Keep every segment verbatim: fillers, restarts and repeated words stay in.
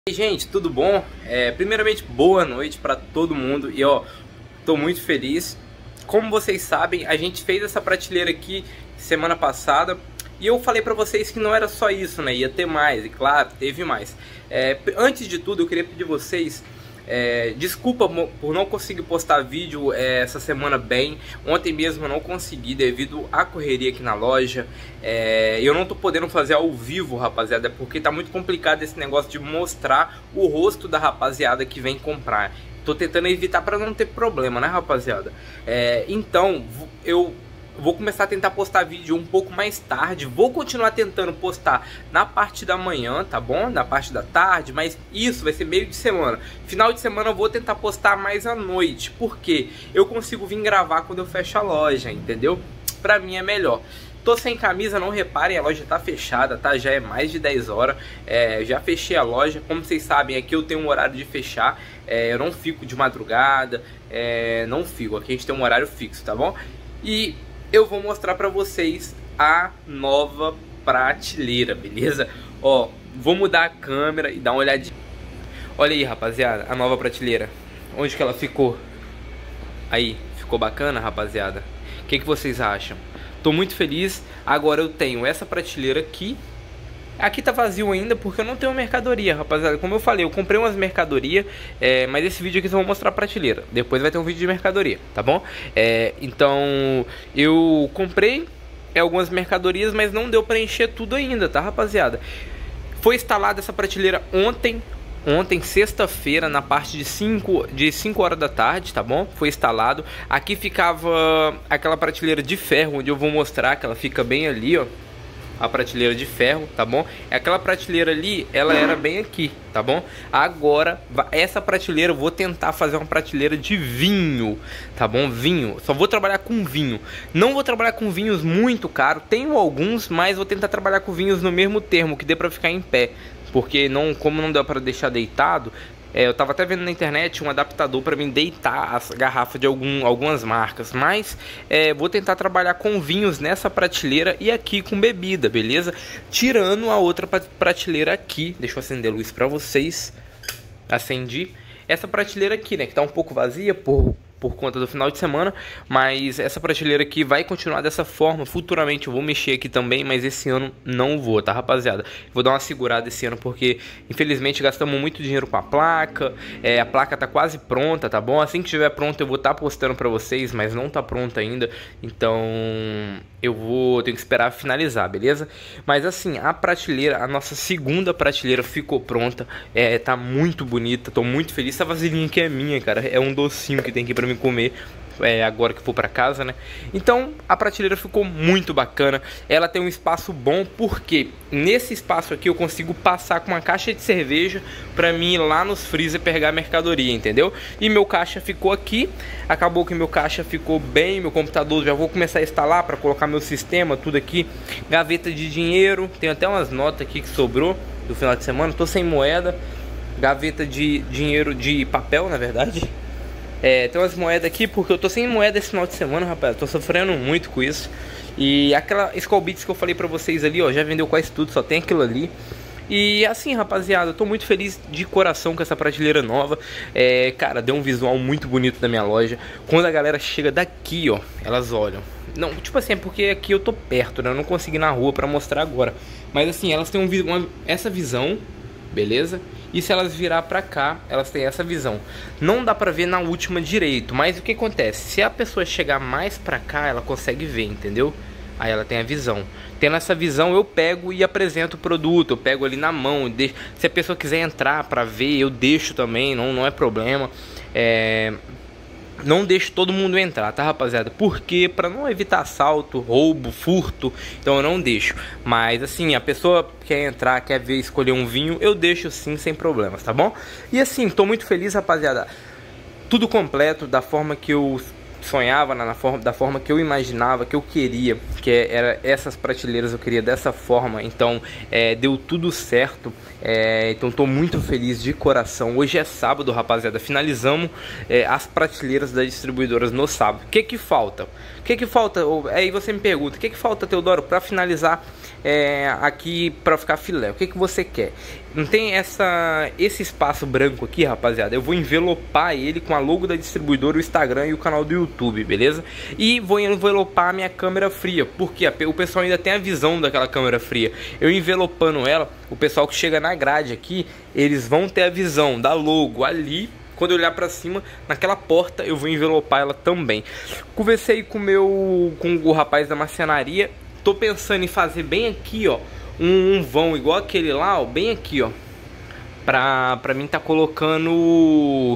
E aí, gente, tudo bom? É, primeiramente, boa noite para todo mundo. E ó, tô muito feliz. Como vocês sabem, a gente fez essa prateleira aqui semana passada e eu falei para vocês que não era só isso, né? Ia ter mais, e claro, teve mais. É, antes de tudo, eu queria pedir vocês É, desculpa por não conseguir postar vídeo é, essa semana bem. Ontem mesmo eu não consegui devido à correria aqui na loja. é, Eu não tô podendo fazer ao vivo, rapaziada, porque tá muito complicado esse negócio de mostrar o rosto da rapaziada que vem comprar. Tô tentando evitar para não ter problema, né, rapaziada? é, Então eu vou começar a tentar postar vídeo um pouco mais tarde. Vou continuar tentando postar na parte da manhã, tá bom? Na parte da tarde, mas isso vai ser meio de semana. Final de semana eu vou tentar postar mais à noite, porque eu consigo vir gravar quando eu fecho a loja, entendeu? Pra mim é melhor. Tô sem camisa, não reparem, a loja tá fechada, tá? Já é mais de dez horas, é, já fechei a loja. Como vocês sabem, aqui eu tenho um horário de fechar. é, Eu não fico de madrugada, é, não fico, aqui a gente tem um horário fixo, tá bom? E eu vou mostrar pra vocês a nova prateleira, beleza? Ó, vou mudar a câmera e dar uma olhadinha. Olha aí, rapaziada, a nova prateleira. Onde que ela ficou? Aí, ficou bacana, rapaziada? O que que vocês acham? Tô muito feliz. Agora eu tenho essa prateleira aqui. Aqui tá vazio ainda porque eu não tenho mercadoria, rapaziada. Como eu falei, eu comprei umas mercadorias, é, mas esse vídeo aqui eu vou mostrar a prateleira. Depois vai ter um vídeo de mercadoria, tá bom? É, então, eu comprei é, algumas mercadorias, mas não deu pra encher tudo ainda, tá, rapaziada? Foi instalada essa prateleira ontem. Ontem, sexta-feira, na parte de cinco, de cinco horas da tarde, tá bom? Foi instalado. Aqui ficava aquela prateleira de ferro, onde eu vou mostrar que ela fica bem ali, ó. A prateleira de ferro, tá bom? Aquela prateleira ali, ela era bem aqui, tá bom? Agora, essa prateleira eu vou tentar fazer uma prateleira de vinho, tá bom? Vinho, só vou trabalhar com vinho. Não vou trabalhar com vinhos muito caros. Tenho alguns, mas vou tentar trabalhar com vinhos no mesmo termo, que dê pra ficar em pé. Porque não, como não deu para deixar deitado, é, eu tava até vendo na internet um adaptador para mim deitar as garrafas de algum, algumas marcas. Mas é, vou tentar trabalhar com vinhos nessa prateleira e aqui com bebida, beleza? Tirando a outra prateleira aqui. Deixa eu acender a luz para vocês. Acendi. Essa prateleira aqui, né, que tá um pouco vazia por... por conta do final de semana, mas essa prateleira aqui vai continuar dessa forma. Futuramente eu vou mexer aqui também, mas esse ano não vou, tá, rapaziada? Vou dar uma segurada esse ano porque infelizmente gastamos muito dinheiro com a placa. é, a placa tá quase pronta, tá bom? Assim que estiver pronta eu vou estar tá postando pra vocês, mas não tá pronta ainda, então eu vou ter que esperar finalizar, beleza? Mas assim, a prateleira, a nossa segunda prateleira ficou pronta, é, tá muito bonita, tô muito feliz. Essa vasilhinha aqui é minha, cara, é um docinho que tem aqui pra mim comer é, agora que for pra casa, né? Então a prateleira ficou muito bacana. Ela tem um espaço bom porque nesse espaço aqui eu consigo passar com uma caixa de cerveja pra mim ir lá nos freezer pegar mercadoria, entendeu? E meu caixa ficou aqui. Acabou que meu caixa ficou bem. Meu computador já vou começar a instalar pra colocar meu sistema, tudo aqui. Gaveta de dinheiro, tem até umas notas aqui que sobrou do final de semana. Tô sem moeda. Gaveta de dinheiro de papel, na verdade. É, tem umas moedas aqui porque eu tô sem moeda esse final de semana, rapaz. Tô sofrendo muito com isso. E aquela Skol Beats que eu falei pra vocês ali, ó, já vendeu quase tudo, só tem aquilo ali. E assim, rapaziada, eu tô muito feliz de coração com essa prateleira nova. É, cara, deu um visual muito bonito da minha loja. Quando a galera chega daqui, ó, elas olham. Não, tipo assim, é porque aqui eu tô perto, né? Eu não consegui ir na rua pra mostrar agora. Mas assim, elas têm um, uma, essa visão, beleza? E se elas virar pra cá, elas têm essa visão. Não dá pra ver na última direito, mas o que acontece? Se a pessoa chegar mais pra cá, ela consegue ver, entendeu? Aí ela tem a visão. Tendo essa visão, eu pego e apresento o produto. Eu pego ali na mão. Deixo. Se a pessoa quiser entrar pra ver, eu deixo também, não, não é problema. É... Não deixo todo mundo entrar, tá, rapaziada? Porque pra não evitar assalto, roubo, furto, então eu não deixo. Mas assim, a pessoa quer entrar, quer ver, escolher um vinho, eu deixo sim, sem problemas, tá bom? E assim, tô muito feliz, rapaziada. Tudo completo, da forma que eu sonhava, na forma, da forma que eu imaginava, que eu queria, que era essas prateleiras eu queria dessa forma. Então é, deu tudo certo. É, então estou muito feliz de coração. Hoje é sábado, rapaziada. Finalizamos é, as prateleiras das distribuidoras no sábado. O que que falta? O que que falta? Aí você me pergunta, o que que falta, Teodoro, para finalizar é, aqui, para ficar filé? O que que você quer? Não tem essa, esse espaço branco aqui, rapaziada. Eu vou envelopar ele com a logo da distribuidora, o Instagram e o canal do YouTube, beleza? E vou envelopar a minha câmera fria, porque o pessoal ainda tem a visão daquela câmera fria. Eu envelopando ela, o pessoal que chega na grade aqui, eles vão ter a visão da logo ali. Quando eu olhar pra cima, naquela porta, eu vou envelopar ela também. Conversei com, meu, com o rapaz da marcenaria. Tô pensando em fazer bem aqui, ó, um, um vão igual aquele lá, ó, bem aqui, ó. Pra, pra mim tá colocando...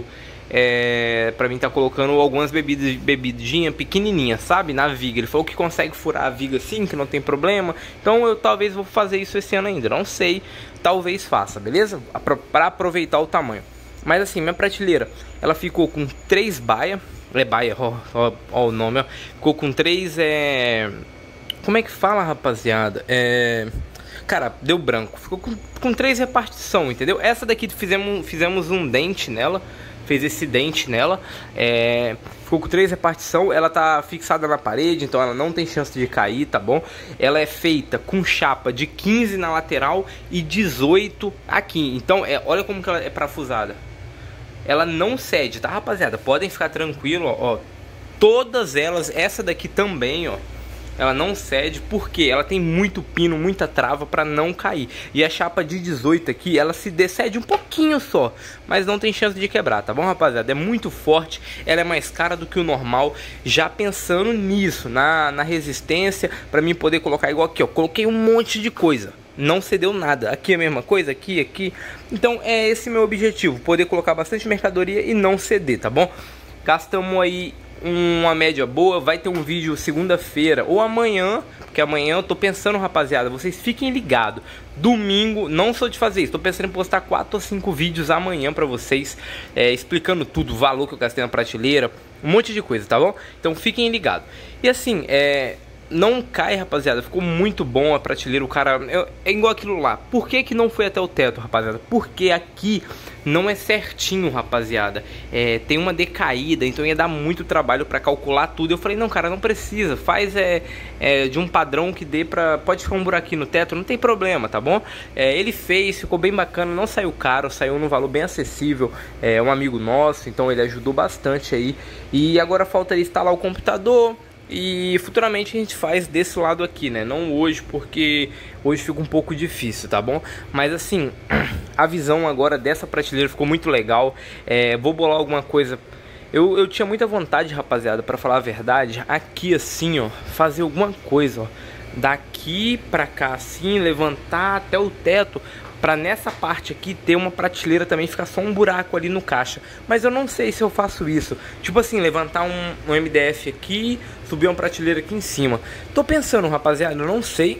É, pra mim tá colocando algumas bebidas, bebidinha pequenininha, sabe? Na viga. Ele falou que consegue furar a viga assim, que não tem problema. Então eu talvez vou fazer isso esse ano ainda. Não sei, talvez faça, beleza? Pra aproveitar o tamanho. Mas assim, minha prateleira, ela ficou com três baias. É baia, ó, ó, ó o nome, ó. Ficou com três, é... Como é que fala, rapaziada? É... Cara, deu branco. Ficou com, com três repartição, entendeu? Essa daqui fizemos, fizemos um dente nela. Fez esse dente nela. É... Ficou com três repartição. Ela tá fixada na parede, então ela não tem chance de cair, tá bom? Ela é feita com chapa de quinze na lateral e dezoito aqui. Então, é, olha como que ela é parafusada. Ela não cede, tá, rapaziada? Podem ficar tranquilo, ó, ó. Todas elas, essa daqui também, ó, ela não cede porque ela tem muito pino, muita trava para não cair. E a chapa de dezoito aqui, ela se decede um pouquinho só, mas não tem chance de quebrar, tá bom, rapaziada? É muito forte, ela é mais cara do que o normal. Já pensando nisso, na, na resistência, para mim poder colocar igual aqui, ó. Coloquei um monte de coisa. Não cedeu nada, aqui é a mesma coisa, aqui, aqui. Então é esse meu objetivo, poder colocar bastante mercadoria e não ceder, tá bom? Gastamos aí uma média boa, vai ter um vídeo segunda-feira ou amanhã, porque amanhã eu tô pensando, rapaziada, vocês fiquem ligados. Domingo, não sou de fazer isso, tô pensando em postar quatro ou cinco vídeos amanhã pra vocês, é, explicando tudo, o valor que eu gastei na prateleira, um monte de coisa, tá bom? Então fiquem ligados. E assim, é... não cai, rapaziada, ficou muito bom a prateleira, o cara, é, é igual aquilo lá. Por que que não foi até o teto, rapaziada? Porque aqui não é certinho, rapaziada, é, tem uma decaída, então ia dar muito trabalho pra calcular tudo. Eu falei, não, cara, não precisa, faz é, é, de um padrão que dê pra... Pode ficar um buraquinho no teto, não tem problema, tá bom? É, ele fez, ficou bem bacana, não saiu caro, saiu num valor bem acessível. É um amigo nosso, então ele ajudou bastante aí. E agora falta instalar o computador. E futuramente a gente faz desse lado aqui, né? Não hoje, porque hoje fica um pouco difícil, tá bom? Mas assim, a visão agora dessa prateleira ficou muito legal. é, Vou bolar alguma coisa. Eu, eu tinha muita vontade, rapaziada, pra falar a verdade, aqui assim, ó, fazer alguma coisa, ó, daqui pra cá assim, levantar até o teto, pra nessa parte aqui ter uma prateleira também, ficar só um buraco ali no caixa. Mas eu não sei se eu faço isso. Tipo assim, levantar um, um M D F aqui, subir uma prateleira aqui em cima. Tô pensando, rapaziada, eu não sei.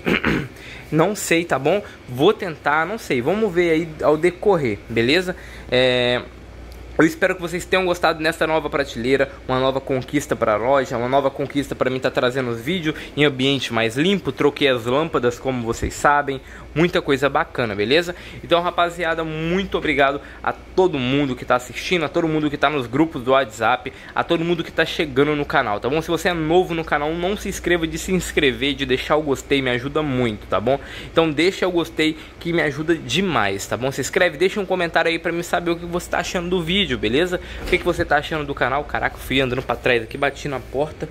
Não sei, tá bom? Vou tentar, não sei. Vamos ver aí ao decorrer, beleza? É... Eu espero que vocês tenham gostado dessa nova prateleira, uma nova conquista para a loja, uma nova conquista para mim estar tá trazendo os vídeos em ambiente mais limpo. Troquei as lâmpadas, como vocês sabem, muita coisa bacana, beleza? Então, rapaziada, muito obrigado a todo mundo que está assistindo, a todo mundo que está nos grupos do WhatsApp, a todo mundo que está chegando no canal, tá bom? Se você é novo no canal, não se inscreva de se inscrever, de deixar o gostei, me ajuda muito, tá bom? Então deixa o gostei que me ajuda demais, tá bom? Se inscreve, deixa um comentário aí para mim saber o que você está achando do vídeo. Beleza? O que, que você tá achando do canal? Caraca, fui andando pra trás aqui, bati na porta.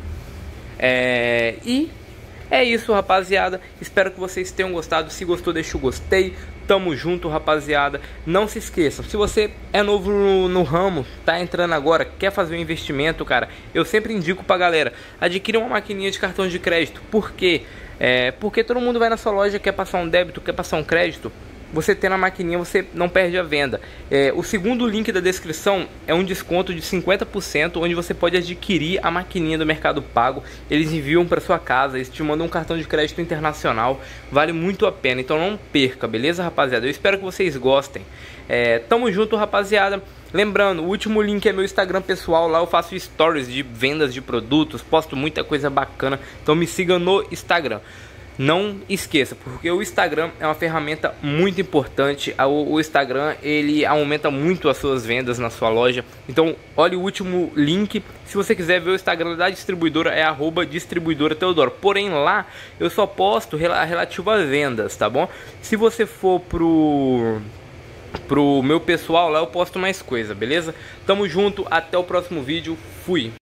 É... E é isso, rapaziada. Espero que vocês tenham gostado. Se gostou, deixa o gostei. Tamo junto, rapaziada. Não se esqueçam, se você é novo no, no ramo, tá entrando agora, quer fazer um investimento, cara, eu sempre indico pra galera, adquirir uma maquininha de cartão de crédito. Por quê? É... Porque todo mundo vai na sua loja, quer passar um débito, quer passar um crédito. você tendo a maquininha, você não perde a venda. É, o segundo link da descrição é um desconto de cinquenta por cento, onde você pode adquirir a maquininha do Mercado Pago. Eles enviam para sua casa, eles te mandam um cartão de crédito internacional, vale muito a pena, então não perca, beleza, rapaziada? Eu espero que vocês gostem. É, tamo junto, rapaziada. Lembrando, o último link é meu Instagram pessoal, lá eu faço stories de vendas de produtos, posto muita coisa bacana, então me siga no Instagram. Não esqueça, porque o Instagram é uma ferramenta muito importante. O Instagram, ele aumenta muito as suas vendas na sua loja. Então, olha o último link. Se você quiser ver o Instagram da distribuidora, é arroba distribuidora Teodoro. Porém, lá eu só posto relativo a vendas, tá bom? Se você for pro... pro meu pessoal, lá eu posto mais coisa, beleza? Tamo junto, até o próximo vídeo. Fui!